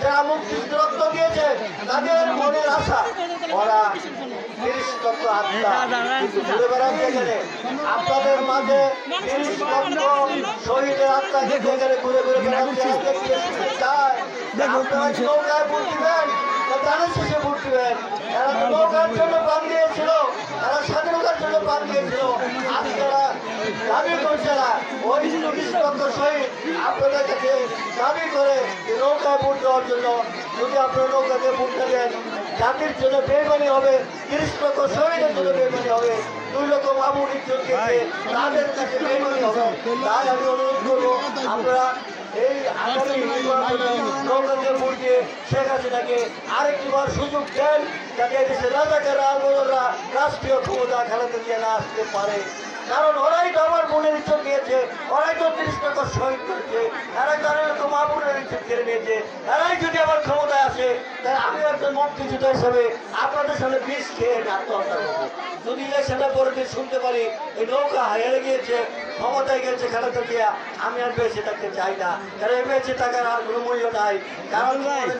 যারা মুক্তিযুদ্ধ রক্ত দিয়েছে তাদের মনের আশা ওরা আপনাদের মাঝে শহীদের আত্মা যেখানে ঘুরে ঘুরে বেড়াচ্ছে চায় আপনারা নৌকায় ভোট দিবেন তাদের শেষে ভোট দিবেন। এরা তো নৌকার জন্য প্রাণ দিয়েছিল, এরা স্বাধীনতার জন্য প্রাণ দিয়েছিল। আপনারা দাবি করছে না ওই শহীদ আপনাদের কাছে দাবি করে নৌকায় ভোট দেওয়ার জন্য। যদি আপনারা নৌকাতে ভোটটা দেন জাতির জন্য বেমানি হবে, ৩০ লক্ষ শহীদের জন্য বেমানি হবে, 2 লক্ষ মামুন ইজ্জতকে তাদের কাছে বেমানি হবে। তাই আমি অনুরোধ করবো আপনারা এই আগামী নৌকাতে ভোট দিয়ে শেখ হাসিনাকে আরেকটিবার সুযোগ দেন, যাতে দেশের রাজাকার আন্দোলনরা রাষ্ট্রীয় ক্ষমতা খেলাতে দিয়ে না আসতে পারে। কারণ ওরাই তো আমার বোনের ইচ্ছা দিয়েছে, ওরাই তো ৩০ লক্ষ শহীদ করেছে, এরাই তো অনেক মা বোনের ইচ্ছা কেড়ে নিয়েছে। এরাই যদি আমার ক্ষমতায় আসে তাহলে আমি একজন মুক্তিযোদ্ধা হিসাবে আপনাদের সামনে বিষ খেয়ে আত্মহত্যা করবো। যদি ইলেকশনটা পরে শুনতে পারি এই নৌকা হেরে গিয়েছে, ক্ষমতায় গেছে খেলাতে দিয়ে, আমি আর বেঁচে থাকতে চাই না। কারণ বেঁচে থাকার আর কোনো মূল্য নাই। কারণ